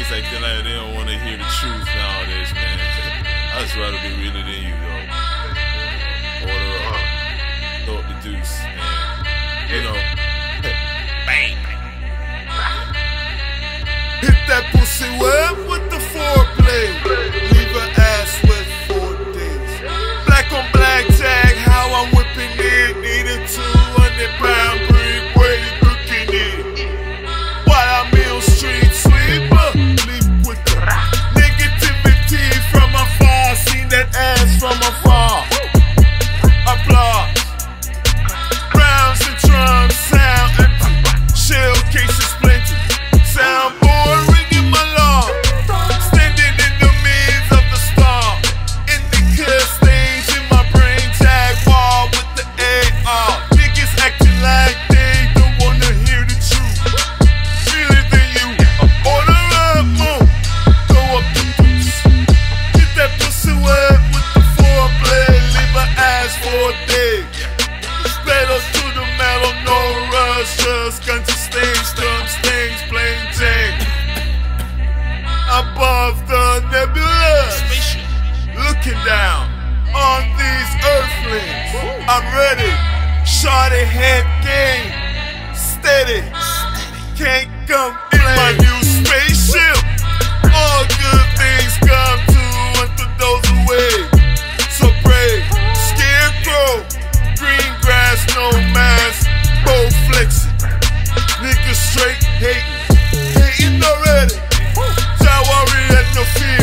Niggas acting like they don't wanna hear the truth nowadays, man. I'd just rather be realer than you, though. Order up. Throw up the deuce, man. You know. Bang. Hit that pussy web with the foreplay. Leave her ass wet 4 days. Black on black tag, how I'm whipping it. Need a 200-pound brick, where you cooking it? While I'm in street sweeper, leap with the negativity from afar. Seen that ass from afar. Applause. Rounds and drums, sound and shell cases plenty. Soundboard ringing my alarm. Standing in the midst of the storm. In the clear stage in my brain tag wall with the AR. Niggas acting like they don't wanna hear the truth. Realer than you. Order up, move. Throw up the boots. Hit that pussy wet with the foreplay. Leave her ass for a day. Pedal to the metal, no rush. Just ganja stains, drum stains, plain Jane. Above the nebula, looking down on these earthlings. I'm ready, shorty head game, steady, can't complain. My new spaceship, all good things come to and to those away. So brave, scarecrow, green grass, no mask, both flexing. Niggas straight hating already. Jawari had no fear.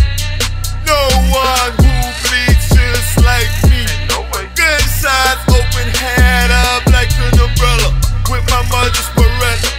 No one who bleeds just like me. Good sides open, head up like an umbrella with my mother's Beretta.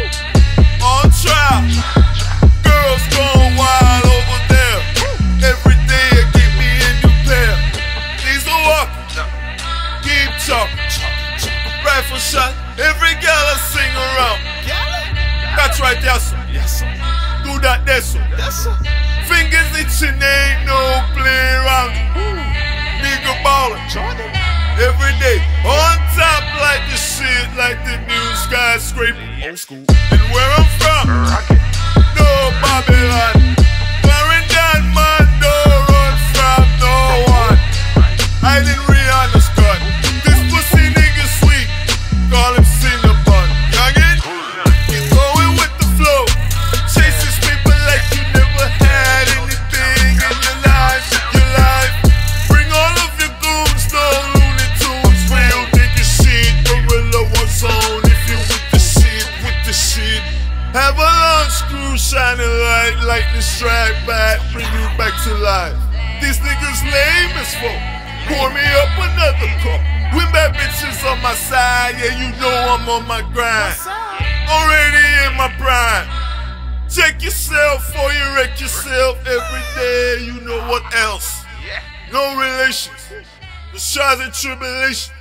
On trial, girls going wild over there. Every day I get me a new pair. These are walking, keep talking. Rifle shot, every girl I sing around. That's right, yes sir. Yes, sir. Do that, that's sir. Yes, sir. Fingers itching, ain't no play around. Nigga ballin', every day. On top like the shit, like the new skyscraper. Old school. And where I'm from, no Babylon. Clarendon, man, don't run from no one. I didn't Rihanna's cut. This pussy nigga sweet, call him Cinnabon. Youngin', keep going with the flow. Chases people like you never had anything in your life. Bring all of your goons, no Looney Tunes. Real nigga shit, Gorilla One Zone. If you with the shit. Have a long screw shining light, lightning strike back, bring you back to life. These niggas lame as fuck. Pour me up another cup. With bad bitches on my side, yeah, you know I'm on my grind. Already in my prime. Check yourself before you wreck yourself every day. You know what else? No relations. The trials and tribulations.